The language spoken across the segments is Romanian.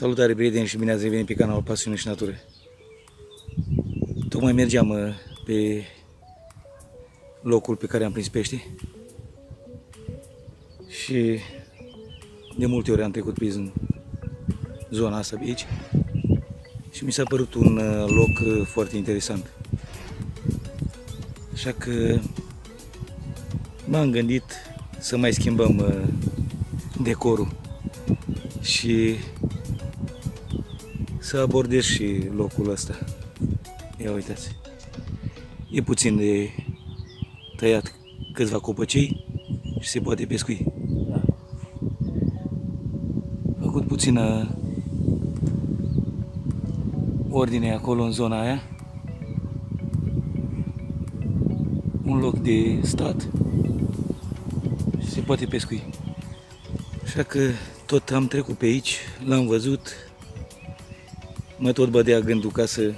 Salutare prieteni și bine ați revenit pe canalul Pasiune și Natură. Tocmai mergeam pe locul pe care am prins pește și de multe ori am trecut pe zona asta de aici și mi s-a părut un loc foarte interesant. Așa că m-am gândit să mai schimbăm decorul și să abordez și locul ăsta. Ia uitați, e puțin de tăiat câțiva copăcei și se poate pescui. Făcut puțină ordine acolo în zona aia. Un loc de stat și se poate pescui. Așa că tot am trecut pe aici, l-am văzut, mă tot bădea gândul ca să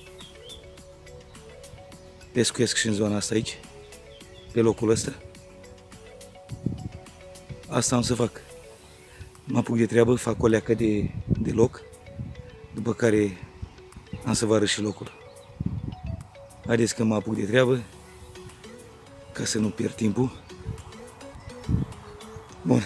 pescuiesc și în zona asta aici, pe locul ăsta. Asta am să fac. Mă apuc de treabă, fac o leacă de loc, după care am să vă arăt și locul. Haideți că mă apuc de treabă, ca să nu pierd timpul. Bun.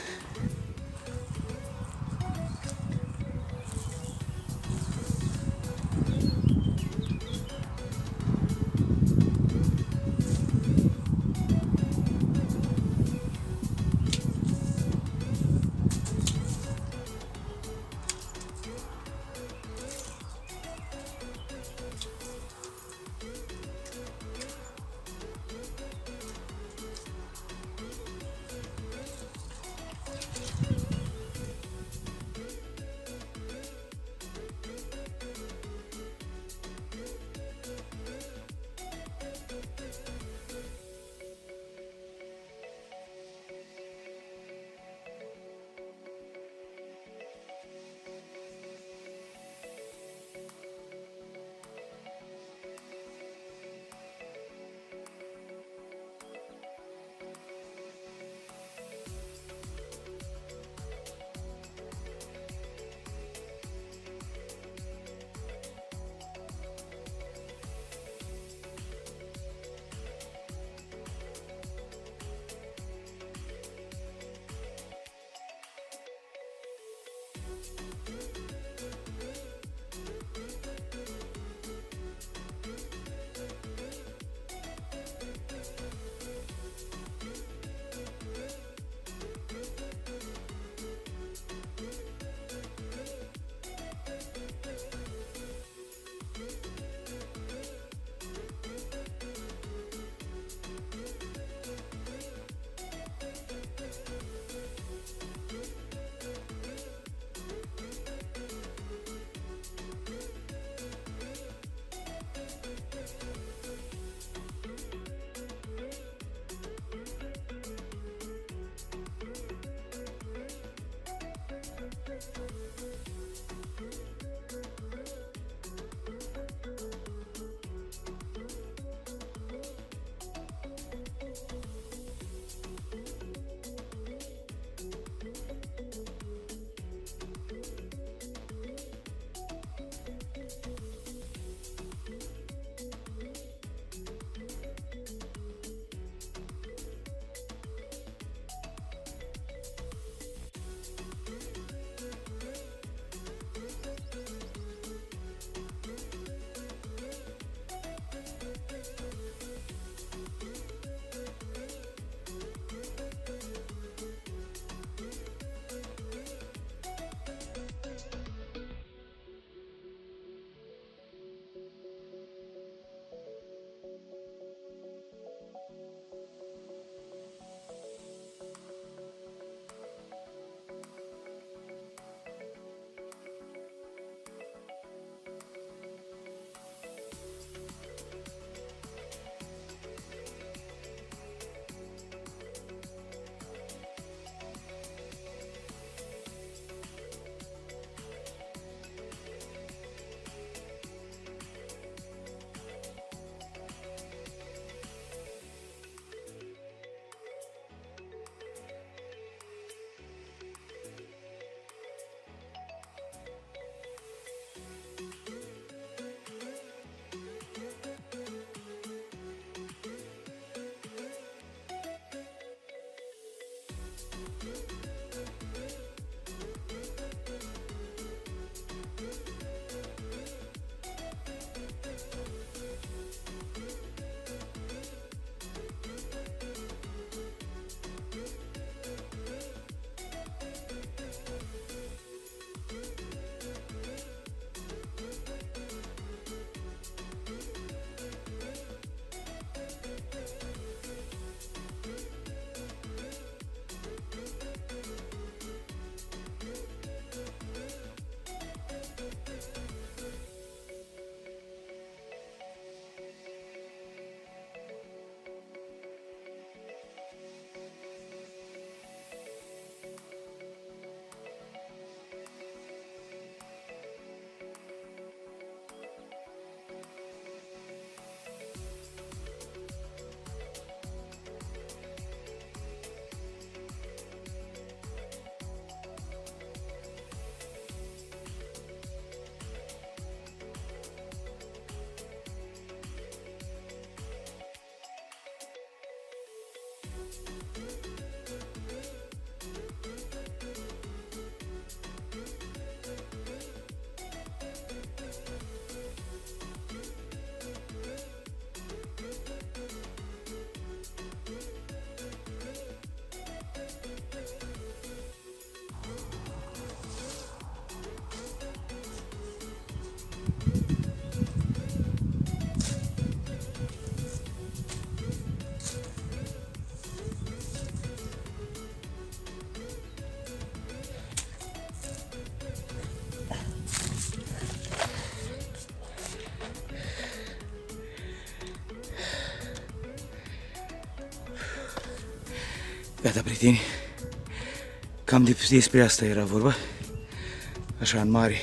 Gata, prieteni. Cam despre asta era vorba. Așa, în mare.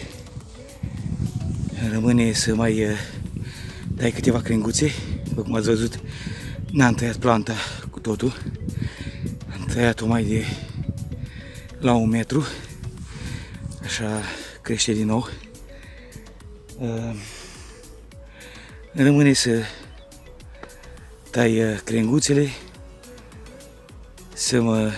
Rămâne să mai dai câteva crenguțe. După cum ați văzut, n-am tăiat planta cu totul. Am tăiat-o mai de la 1 metru. Așa crește din nou. Rămâne să tai crenguțele, să mă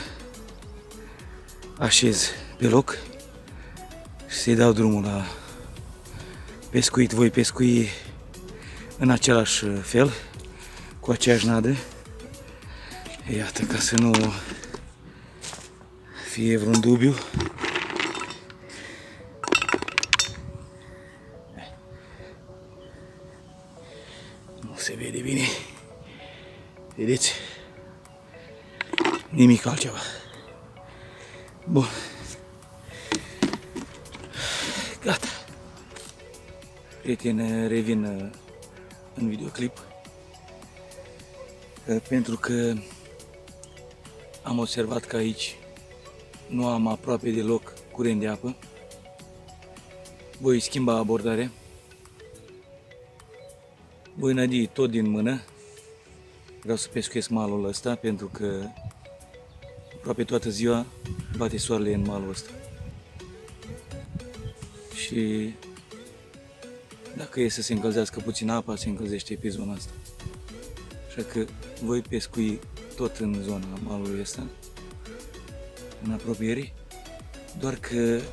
așez pe loc și să-i dau drumul la pescuit. Voi pescui în același fel, cu aceeași nadă. Iată, ca să nu fie vreun dubiu. Nu se vede bine. Vedeți? Nimic altceva. Bun. Gata. Prieteni, revin în videoclip. Pentru că am observat că aici nu am aproape deloc curent de apă. Voi schimba abordarea. Voi nădi tot din mână. Vreau să pescuiesc malul ăsta pentru că aproape toată ziua bate soarele în malul ăsta. Și dacă e să se încălzească puțin apa, se încălzește pe zona asta. Așa că voi pescui tot în zona malului ăsta, în apropiere, doar că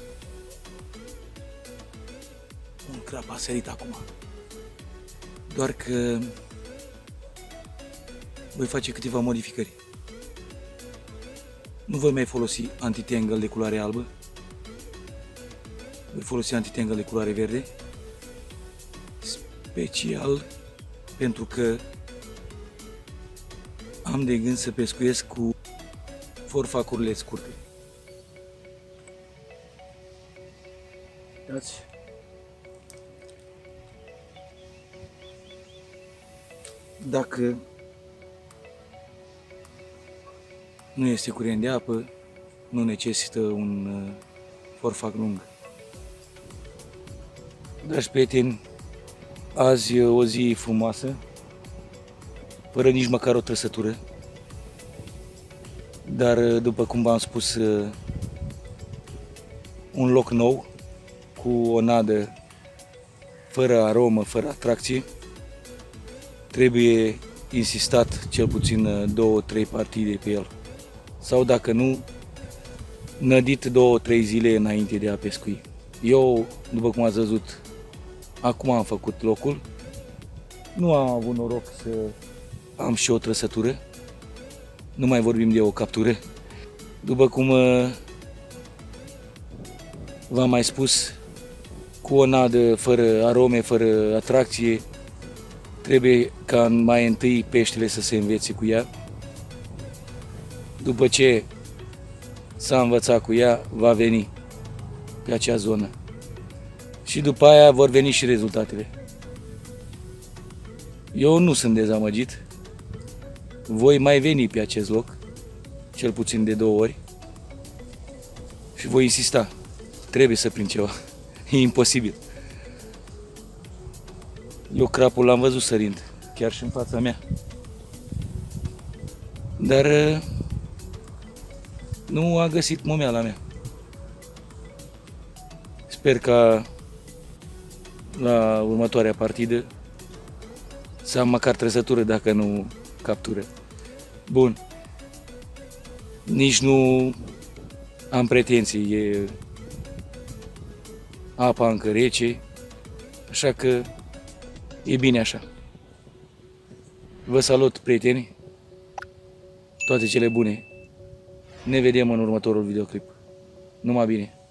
un crap a sărit acum. Doar că voi face câteva modificări. Nu voi mai folosi anti-tangle de culoare albă. Voi folosi anti-tangle de culoare verde. Special pentru că am de gând să pescuiesc cu forfacurile scurte. Uitați. Dacă nu este curent de apă, nu necesită un forfac lung. Dragi prieteni, azi e o zi frumoasă, fără nici măcar o trăsătură, dar după cum v-am spus, un loc nou, cu o nadă fără aromă, fără atracție. Trebuie insistat cel puțin 2-3 partide pe el. Sau dacă nu, nădit 2-3 zile înainte de a pescui. Eu, după cum ați văzut, acum am făcut locul. Nu am avut noroc să am și o trăsătură. Nu mai vorbim de o captură. După cum v-am mai spus, cu o nadă fără arome, fără atracție, trebuie ca mai întâi peștele să se învețe cu ea. După ce s-a învățat cu ea, va veni pe acea zonă. Și după aia vor veni și rezultatele. Eu nu sunt dezamăgit. Voi mai veni pe acest loc, cel puțin de 2 ori. Și voi insista. Trebuie să prind ceva. E imposibil. Eu crapul l-am văzut sărind, chiar și în fața mea. Dar nu a găsit momeala mea. Sper ca la următoarea partidă să am măcar trăsătură, dacă nu captură. Bun. Nici nu am pretenții, e apa încă rece, așa că e bine așa. Vă salut, prieteni, toate cele bune. Ne vedem în următorul videoclip. Numai bine!